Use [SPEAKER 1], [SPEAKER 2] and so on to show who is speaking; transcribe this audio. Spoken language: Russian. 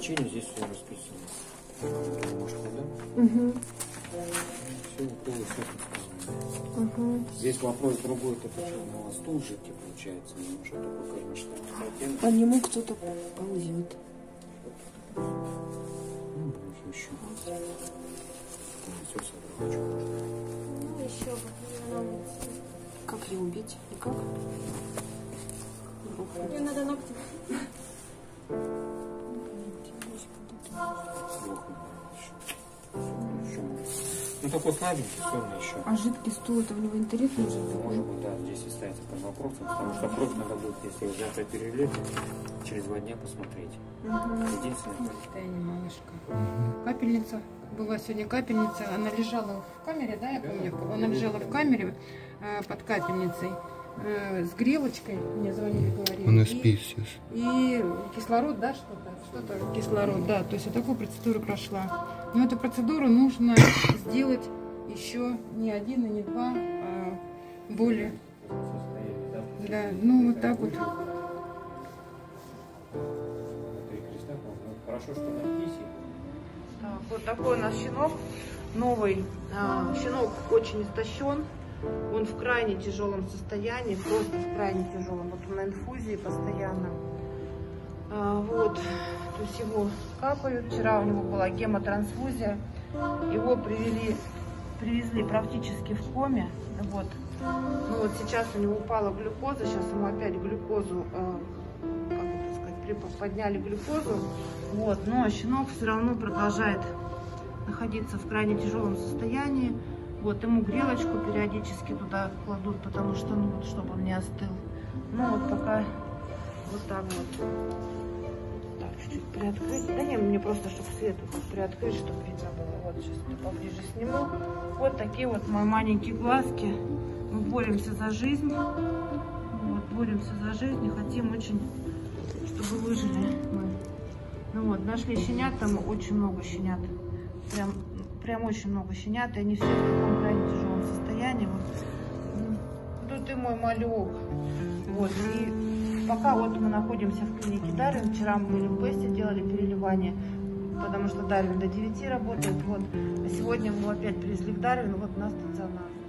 [SPEAKER 1] лечение здесь все расписано. Может, да?
[SPEAKER 2] Угу.
[SPEAKER 1] Все уколы, все рассказано.
[SPEAKER 2] Угу.
[SPEAKER 1] Здесь вопрос другой, это почему стул жидкий получается, немножко такой кормочный.
[SPEAKER 2] По нему кто-то ползет.
[SPEAKER 1] Ну, еще. Все собрал.
[SPEAKER 2] Ну, еще бы. Как ее убить? И как?
[SPEAKER 3] Мне надо ногти.
[SPEAKER 1] Ну такой слабенький, сонный еще.
[SPEAKER 2] А жидкий стул, это в него интерес нужен?
[SPEAKER 1] Может быть, да, здесь и ставится под вопросом, потому что кровь надо будет, если вы завтра перелет, через 2 дня посмотреть. Единственное.
[SPEAKER 3] Состояние малышка. Капельница. Была сегодня капельница. Она лежала в камере, да, я помню. Она лежала в камере под капельницей с грелочкой. Мне звонили, говорили.
[SPEAKER 4] Он спит сейчас.
[SPEAKER 3] И кислород, да, что-то? Что-то кислород, да. То есть вот такую процедуру прошла. Но эту процедуру нужно сделать еще не 1 и не 2, а более. Да, ну вот так вот.
[SPEAKER 1] Хорошо, что написано.
[SPEAKER 5] Так, вот такой у нас щенок новый. Щенок очень истощен. Он в крайне тяжелом состоянии, просто в крайне тяжелом. Вот он на инфузии постоянно. Вот, то есть его капают. Вчера у него была гемотрансфузия. Его привезли практически в коме. Вот. Ну вот сейчас у него упала глюкоза. Сейчас ему опять глюкозу, как это сказать, подняли глюкозу. Вот, но щенок все равно продолжает находиться в крайне тяжелом состоянии. Вот, ему грелочку периодически туда кладут, потому что, ну вот, чтобы он не остыл. Ну вот пока вот так вот. Так, чуть-чуть приоткрыть. Да не, мне просто, чтобы свет приоткрыть, чтобы видно было. Вот, сейчас я поближе сниму. Вот такие вот мои маленькие глазки. Мы боремся за жизнь. Вот, боремся за жизнь и хотим очень, чтобы выжили мы. Ну вот, нашли щенят, там очень много щенят. Прям очень много щенят, и они все в таком крайне тяжелом состоянии. Вот. Тут и мой малек. Вот, и пока вот мы находимся в клинике Дарвин. Вчера мы были в Бесте, делали переливание, потому что Дарвин до 9 работает. Вот. А сегодня мы опять привезли в Дарвин, вот на стационар.